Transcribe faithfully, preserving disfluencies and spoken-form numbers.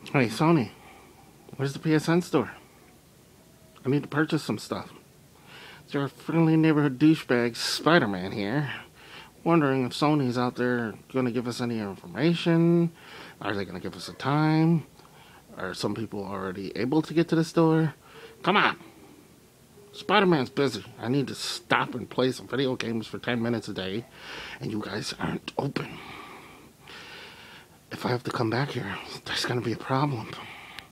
Hey, Sony, where's the P S N store? I need to purchase some stuff. It's your friendly neighborhood douchebag, Spiderman here. Wondering if Sony's out there going to give us any information. Are they going to give us a time? Are some people already able to get to the store? Come on! Spider-Man's busy. I need to stop and play some video games for ten minutes a day, and you guys aren't open. If I have to come back here, there's going to be a problem.